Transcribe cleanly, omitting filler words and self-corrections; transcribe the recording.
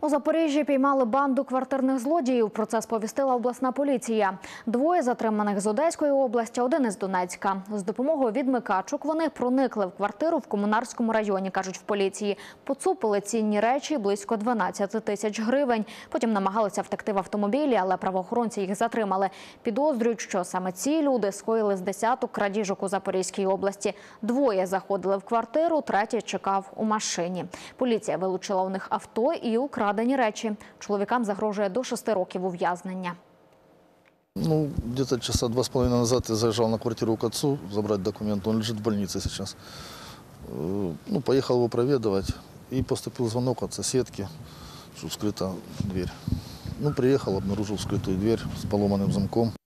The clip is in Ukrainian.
У Запоріжжі піймали банду квартирних злодіїв. Про це сповістила обласна поліція. Двоє затриманих з Одеської області, один із Донецька. З допомогою відмикачок вони проникли в квартиру в Комунарському районі, кажуть в поліції. Поцупили цінні речі близько 12 тисяч гривень. Потім намагалися втекти в автомобілі, але правоохоронці їх затримали. Підозрюють, що саме ці люди скоїли з десяток крадіжок у Запорізькій області. Двоє заходили в квартиру, третій чекав у машині. Поліція вилучила у них авто і украдені речі. Чоловікам загрожує до 6 років ув'язнення. Где-то часа 2,5 назад я заезжал на квартиру к отцу забрать документы. Он лежит в больнице сейчас. Поехал его проведывать. И поступил звонок от соседки, что вскрыта дверь. Приехал, обнаружил вскрытую дверь с поломанным замком.